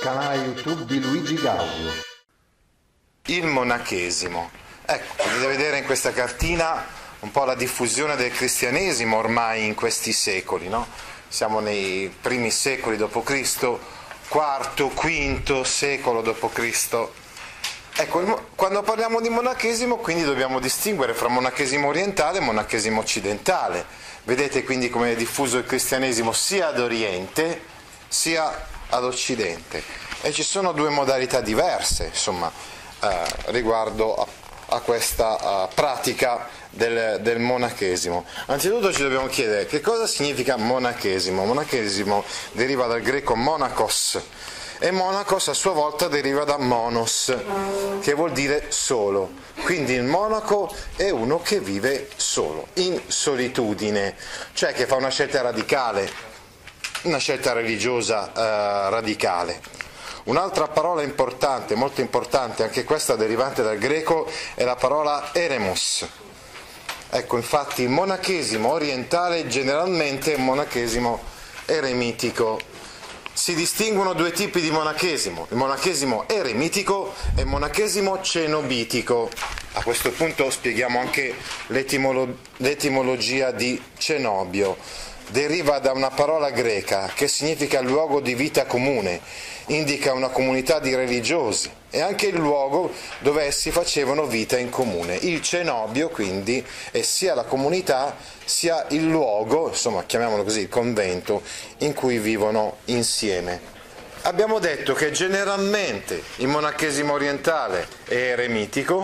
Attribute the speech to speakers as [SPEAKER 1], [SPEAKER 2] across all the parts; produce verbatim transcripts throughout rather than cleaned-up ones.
[SPEAKER 1] canale YouTube di Luigi Gaudio.
[SPEAKER 2] Il monachesimo. Ecco, potete vedere in questa cartina un po' la diffusione del cristianesimo ormai in questi secoli, no? Siamo nei primi secoli dopo Cristo, quarto, quinto secolo dopo Cristo. Ecco, quando parliamo di monachesimo quindi dobbiamo distinguere fra monachesimo orientale e monachesimo occidentale. Vedete quindi come è diffuso il cristianesimo sia ad Oriente sia ad Occidente. E ci sono due modalità diverse, insomma, eh, riguardo a, a questa uh, pratica del, del monachesimo. Anzitutto ci dobbiamo chiedere che cosa significa monachesimo. Monachesimo deriva dal greco monakos, e monakos a sua volta deriva da monos, che vuol dire solo. Quindi il monaco è uno che vive solo, in solitudine, cioè che fa una scelta radicale, una scelta religiosa eh, radicale. Un'altra parola importante, molto importante, anche questa derivante dal greco, è la parola eremos. Ecco, infatti il monachesimo orientale generalmente è un monachesimo eremitico. Si distinguono due tipi di monachesimo, il monachesimo eremitico e il monachesimo cenobitico. A questo punto spieghiamo anche l'etimolo- l'etimologia di cenobio. Deriva da una parola greca che significa luogo di vita comune, indica una comunità di religiosi e anche il luogo dove essi facevano vita in comune. Il cenobio quindi è sia la comunità sia il luogo, insomma chiamiamolo così, il convento, in cui vivono insieme. Abbiamo detto che generalmente il monachesimo orientale è eremitico,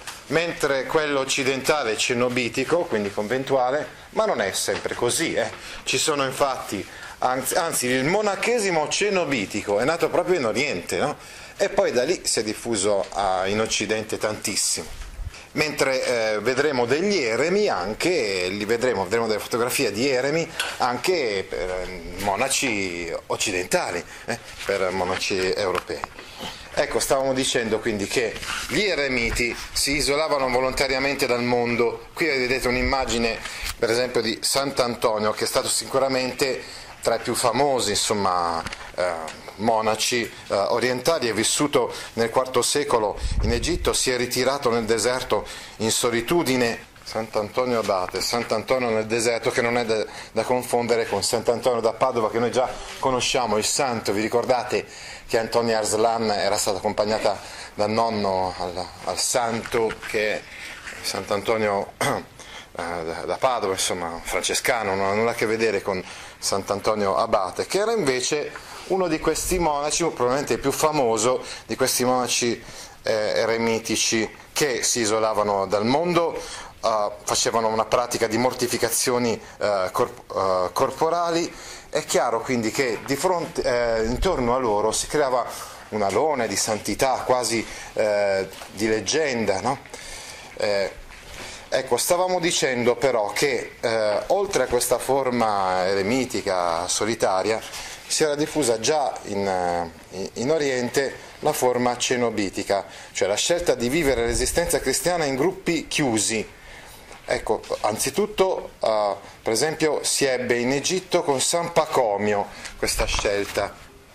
[SPEAKER 2] mentre quello occidentale è cenobitico, quindi conventuale, ma non è sempre così. Eh. Ci sono infatti, anzi, anzi il monachesimo cenobitico è nato proprio in Oriente, no? E poi da lì si è diffuso a, in Occidente tantissimo. Mentre eh, vedremo degli eremi anche, li vedremo, vedremo delle fotografie di eremi anche per eh, monaci occidentali, eh, per monaci europei. Ecco, stavamo dicendo quindi che gli eremiti si isolavano volontariamente dal mondo. Qui vedete un'immagine, per esempio, di Sant'Antonio, che è stato sicuramente tra i più famosi, insomma, eh, monaci eh, orientali. È vissuto nel quarto secolo in Egitto, si è ritirato nel deserto in solitudine. Sant'Antonio Abate, Sant'Antonio nel deserto, che non è da, da confondere con Sant'Antonio da Padova, che noi già conosciamo, il santo. Vi ricordate che Antonia Arslan era stata accompagnata dal nonno al, al santo, che è Sant'Antonio eh, da, da Padova, insomma, francescano, non ha nulla a che vedere con Sant'Antonio Abate, che era invece uno di questi monaci, probabilmente il più famoso di questi monaci eh, eremitici, che si isolavano dal mondo. Uh, facevano una pratica di mortificazioni uh, corp- uh, corporali. È chiaro quindi che di fronte, eh, intorno a loro si creava un alone di santità, quasi eh, di leggenda, no? Eh, ecco, stavamo dicendo però che eh, oltre a questa forma eremitica solitaria si era diffusa già in, in Oriente la forma cenobitica, cioè la scelta di vivere l'esistenza cristiana in gruppi chiusi. Ecco, anzitutto, uh, per esempio, si ebbe in Egitto con San Pacomio questa scelta.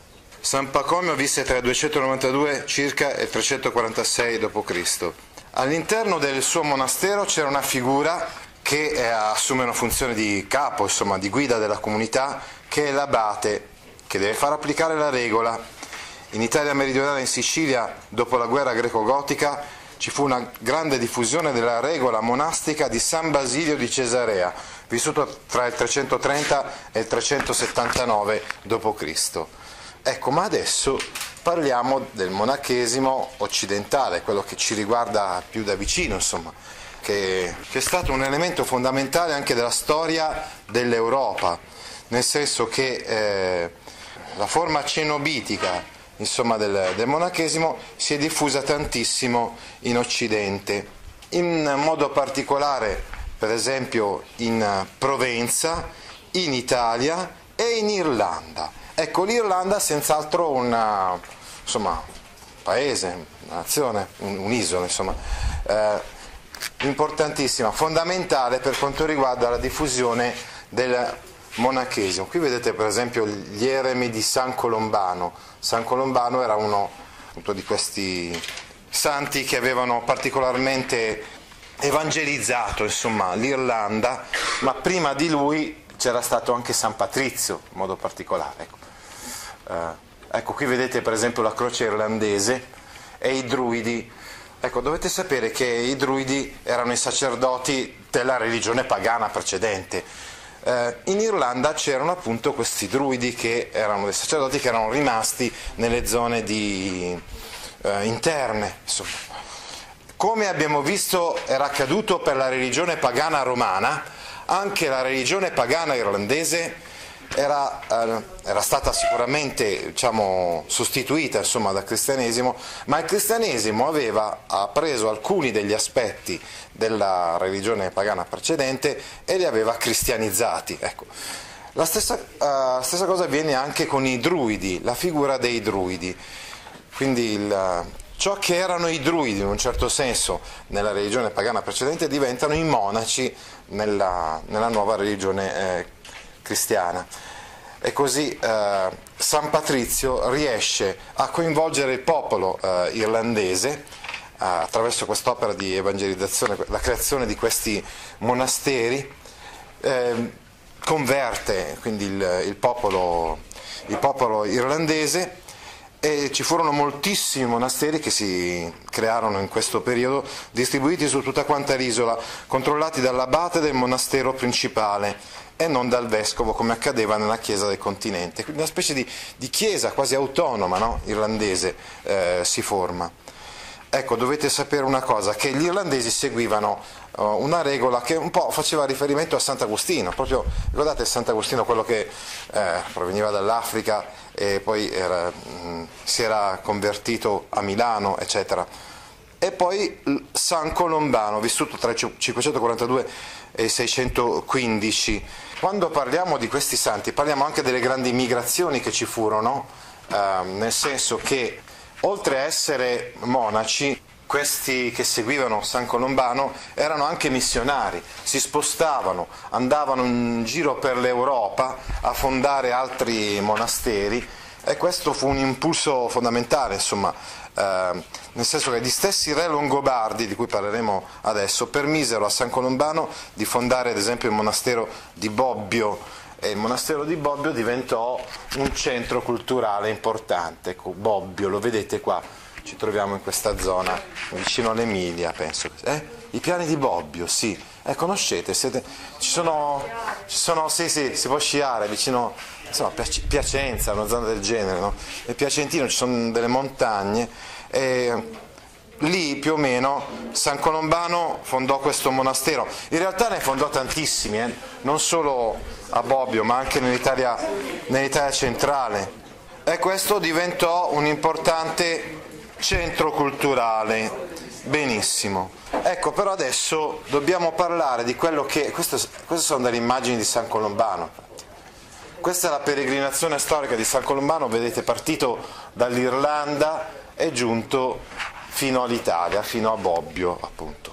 [SPEAKER 2] San Pacomio visse tra il duecentonovantadue circa e il trecentoquarantasei dopo Cristo. All'interno del suo monastero c'era una figura che eh, assume una funzione di capo, insomma, di guida della comunità, che è l'abate, che deve far applicare la regola. In Italia meridionale e in Sicilia, dopo la guerra greco-gotica, ci fu una grande diffusione della regola monastica di San Basilio di Cesarea, vissuto tra il trecentotrenta e il trecentosettantanove dopo Cristo. Ecco, ma adesso parliamo del monachesimo occidentale, quello che ci riguarda più da vicino, insomma, che, che è stato un elemento fondamentale anche della storia dell'Europa, nel senso che eh, la forma cenobitica, insomma, del, del monachesimo si è diffusa tantissimo in Occidente, in modo particolare per esempio in Provenza, in Italia e in Irlanda. Ecco, l'Irlanda è senz'altro un paese, una nazione, un'isola, insomma, eh, importantissima, fondamentale per quanto riguarda la diffusione del monachesimo. Qui vedete per esempio gli eremi di San Colombano. San Colombano era uno appunto di questi santi che avevano particolarmente evangelizzato, insomma, l'Irlanda, ma prima di lui c'era stato anche San Patrizio in modo particolare. Ecco, eh, ecco qui vedete per esempio la croce irlandese e i druidi. Ecco, dovete sapere che i druidi erano i sacerdoti della religione pagana precedente. Eh, in Irlanda c'erano appunto questi druidi che erano dei sacerdoti che erano rimasti nelle zone di, eh, interne, insomma. Come abbiamo visto era accaduto per la religione pagana romana, anche la religione pagana irlandese era, eh, era stata sicuramente, diciamo, sostituita, insomma, dal cristianesimo, ma il cristianesimo aveva ha preso alcuni degli aspetti della religione pagana precedente e li aveva cristianizzati. Ecco. La stessa, uh, stessa cosa avviene anche con i druidi, la figura dei druidi. Quindi il, ciò che erano i druidi in un certo senso nella religione pagana precedente diventano i monaci nella, nella nuova religione eh, cristiana. E così eh, San Patrizio riesce a coinvolgere il popolo eh, irlandese eh, attraverso quest'opera di evangelizzazione, la creazione di questi monasteri, eh, converte quindi il, il, popolo, il popolo irlandese. E ci furono moltissimi monasteri che si crearono in questo periodo, distribuiti su tutta quanta l'isola, controllati dall'abate del monastero principale e non dal vescovo, come accadeva nella chiesa del continente. Quindi una specie di, di chiesa quasi autonoma, no? Irlandese eh, si forma. Ecco, dovete sapere una cosa, che gli irlandesi seguivano uh, una regola che un po' faceva riferimento a Sant'Agostino, proprio, ricordate Sant'Agostino, quello che eh, proveniva dall'Africa e poi era, mh, si era convertito a Milano, eccetera. E poi San Colombano, vissuto tra il cinquecentoquarantadue e il seicentoquindici. Quando parliamo di questi santi parliamo anche delle grandi migrazioni che ci furono, eh, nel senso che oltre a essere monaci, questi che seguivano San Colombano erano anche missionari, si spostavano, andavano in giro per l'Europa a fondare altri monasteri e questo fu un impulso fondamentale, insomma, eh, nel senso che gli stessi re longobardi, di cui parleremo adesso, permisero a San Colombano di fondare ad esempio il monastero di Bobbio, e il monastero di Bobbio diventò un centro culturale importante. Ecco, Bobbio, lo vedete qua, ci troviamo in questa zona, vicino all'Emilia, penso. Eh? I piani di Bobbio, sì. Eh, conoscete? Siete... Ci sono, ci sono, sì, sì, si può sciare vicino, insomma, Piacenza, una zona del genere, no? E Piacentino ci sono delle montagne e lì più o meno San Colombano fondò questo monastero. In realtà ne fondò tantissimi, eh? Non solo a Bobbio, ma anche nell'Italia, nell'Italia centrale. E questo diventò un importante centro culturale. Benissimo. Ecco, però adesso dobbiamo parlare di quello che... Queste, queste sono delle immagini di San Colombano. Questa è la peregrinazione storica di San Colombano, vedete, partito dall'Irlanda e giunto fino all'Italia, fino a Bobbio, appunto.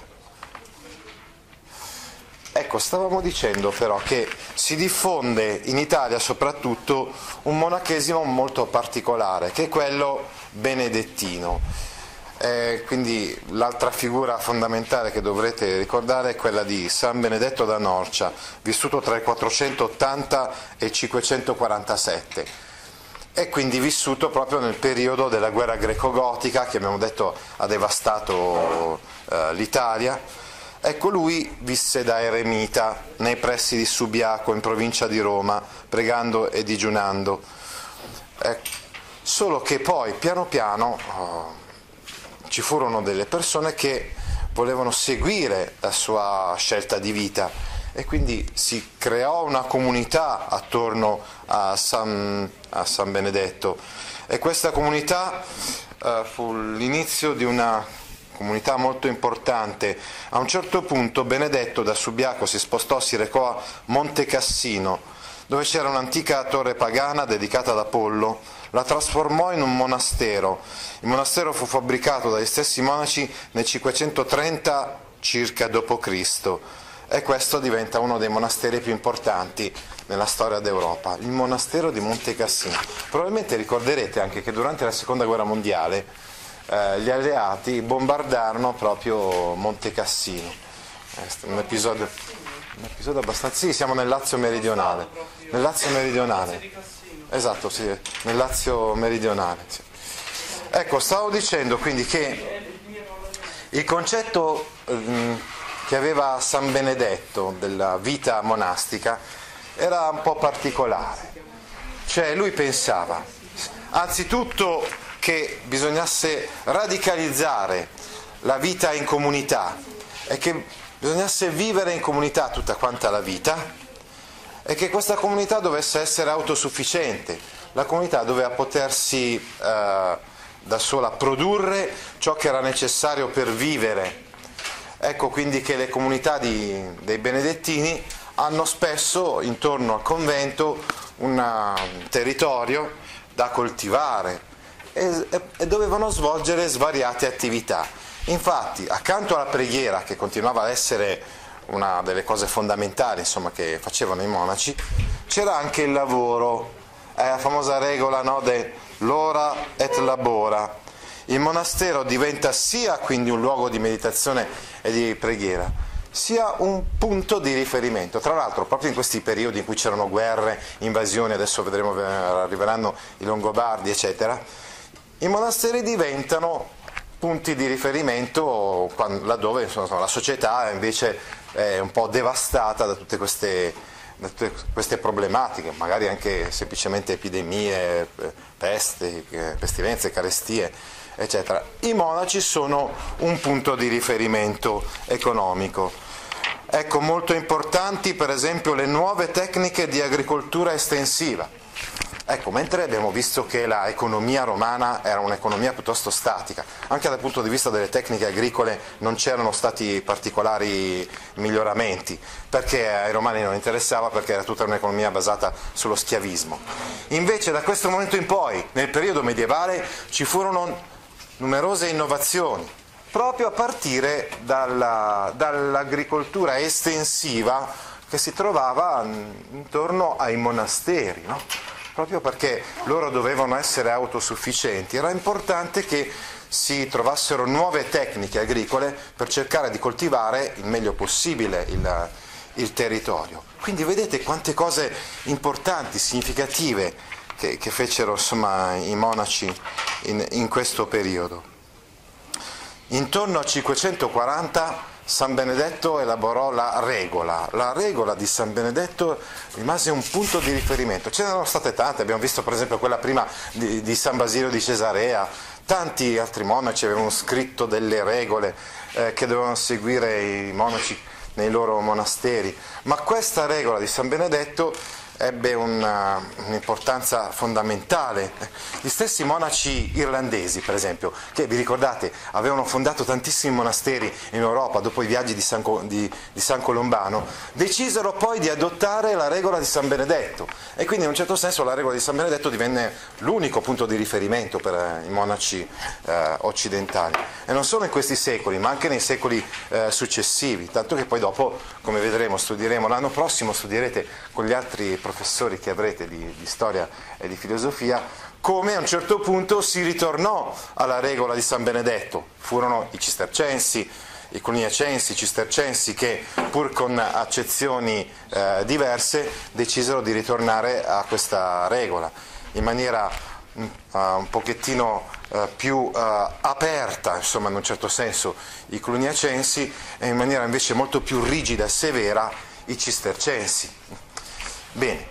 [SPEAKER 2] Ecco, stavamo dicendo però che si diffonde in Italia soprattutto un monachesimo molto particolare, che è quello benedettino. Eh, quindi l'altra figura fondamentale che dovrete ricordare è quella di San Benedetto da Norcia, vissuto tra il quattrocentottanta e il cinquecentoquarantasette. E quindi vissuto proprio nel periodo della guerra greco-gotica che abbiamo detto ha devastato eh, l'Italia. Ecco, lui visse da eremita nei pressi di Subiaco in provincia di Roma, pregando e digiunando. Eh, solo che poi piano piano oh, ci furono delle persone che volevano seguire la sua scelta di vita e quindi si creò una comunità attorno a San, a San Benedetto e questa comunità eh, fu l'inizio di una comunità molto importante. A un certo punto Benedetto da Subiaco si spostò, si recò a Monte Cassino, dove c'era un'antica torre pagana dedicata ad Apollo, la trasformò in un monastero. Il monastero fu fabbricato dagli stessi monaci nel cinquecentotrenta circa dopo Cristo e questo diventa uno dei monasteri più importanti nella storia d'Europa, il monastero di Monte Cassino. Probabilmente ricorderete anche che durante la seconda guerra mondiale eh, gli alleati bombardarono proprio Monte Cassino. È un episodio, un episodio abbastanza... Sì, siamo nel Lazio meridionale. Nel Lazio meridionale. Esatto, sì, nel Lazio meridionale. Sì. Ecco, stavo dicendo quindi che il concetto ehm, che aveva San Benedetto della vita monastica era un po' particolare. Cioè lui pensava, anzitutto, che bisognasse radicalizzare la vita in comunità e che bisognasse vivere in comunità tutta quanta la vita e che questa comunità dovesse essere autosufficiente, la comunità doveva potersi eh, da sola produrre ciò che era necessario per vivere. Ecco quindi che le comunità di, dei benedettini hanno spesso intorno al convento un territorio da coltivare e, e, e dovevano svolgere svariate attività. Infatti, accanto alla preghiera, che continuava a essere una delle cose fondamentali, insomma, che facevano i monaci, c'era anche il lavoro, è la famosa regola, no, dell'ora et labora. Il monastero diventa sia quindi un luogo di meditazione e di preghiera, sia un punto di riferimento. Tra l'altro, proprio in questi periodi in cui c'erano guerre, invasioni, adesso vedremo, arriveranno i Longobardi, eccetera, i monasteri diventano punti di riferimento laddove insomma, la società invece è un po' devastata da tutte queste, da tutte queste problematiche, magari anche semplicemente epidemie, peste, pestilenze, carestie, eccetera. I monaci sono un punto di riferimento economico. Ecco, molto importanti per esempio le nuove tecniche di agricoltura estensiva. Ecco, mentre abbiamo visto che l'economia romana era un'economia piuttosto statica, anche dal punto di vista delle tecniche agricole non c'erano stati particolari miglioramenti, perché ai romani non interessava, perché era tutta un'economia basata sullo schiavismo. Invece da questo momento in poi, nel periodo medievale, ci furono numerose innovazioni, proprio a partire dalla, dall'agricoltura estensiva che si trovava intorno ai monasteri, no? Proprio perché loro dovevano essere autosufficienti, era importante che si trovassero nuove tecniche agricole per cercare di coltivare il meglio possibile il, il territorio. Quindi vedete quante cose importanti, significative che, che fecero insomma, i monaci in, in questo periodo. Intorno al cinquecentoquaranta San Benedetto elaborò la regola. La regola di San Benedetto rimase un punto di riferimento. Ce ne erano state tante, abbiamo visto per esempio quella prima di, di San Basilio di Cesarea, tanti altri monaci avevano scritto delle regole eh, che dovevano seguire i monaci nei loro monasteri, ma questa regola di San Benedetto ebbe una, un'importanza fondamentale. Gli stessi monaci irlandesi, per esempio, che vi ricordate avevano fondato tantissimi monasteri in Europa dopo i viaggi di San, di, di San Colombano, decisero poi di adottare la regola di San Benedetto e quindi in un certo senso la regola di San Benedetto divenne l'unico punto di riferimento per i monaci eh, occidentali, e non solo in questi secoli ma anche nei secoli eh, successivi, tanto che poi dopo, come vedremo, studieremo l'anno prossimo, studierete con gli altri professori che avrete di, di storia e di filosofia, come a un certo punto si ritornò alla regola di San Benedetto. Furono i cistercensi, i cluniacensi, i cistercensi che, pur con accezioni eh, diverse, decisero di ritornare a questa regola in maniera uh, un pochettino uh, più uh, aperta, insomma, in un certo senso i cluniacensi, e in maniera invece molto più rigida e severa i cistercensi. Bene,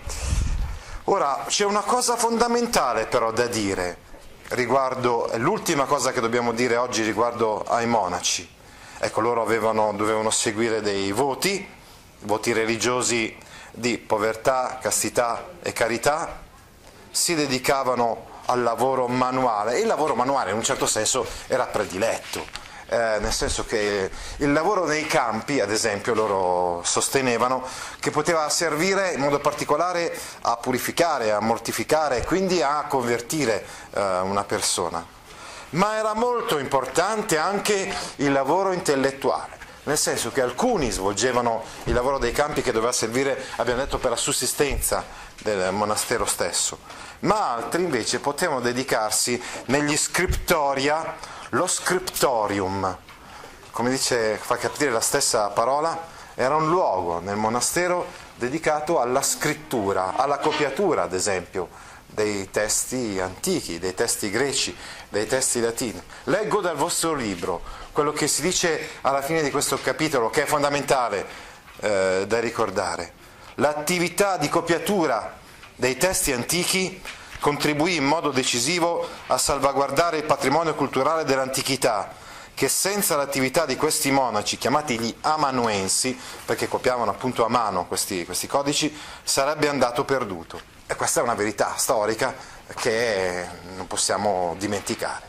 [SPEAKER 2] ora c'è una cosa fondamentale però da dire riguardo, l'ultima cosa che dobbiamo dire oggi riguardo ai monaci. Ecco, loro avevano, dovevano seguire dei voti, voti religiosi di povertà, castità e carità, si dedicavano al lavoro manuale, e il lavoro manuale in un certo senso era prediletto. Eh, nel senso che il lavoro nei campi, ad esempio, loro sostenevano che poteva servire in modo particolare a purificare, a mortificare e quindi a convertire eh, una persona. Ma era molto importante anche il lavoro intellettuale, nel senso che alcuni svolgevano il lavoro dei campi che doveva servire, abbiamo detto, per la sussistenza del monastero stesso, ma altri invece potevano dedicarsi negli scriptoria, lo scriptorium, come dice, fa capire la stessa parola, era un luogo nel monastero dedicato alla scrittura, alla copiatura, ad esempio, dei testi antichi, dei testi greci, dei testi latini. Leggo dal vostro libro quello che si dice alla fine di questo capitolo, che è fondamentale eh, da ricordare. L'attività di copiatura dei testi antichi contribuì in modo decisivo a salvaguardare il patrimonio culturale dell'antichità, che senza l'attività di questi monaci, chiamati gli amanuensi, perché copiavano appunto a mano questi, questi codici, sarebbe andato perduto. E questa è una verità storica che non possiamo dimenticare.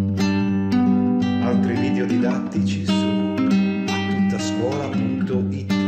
[SPEAKER 1] Altri video didattici su a tuttascuola punto it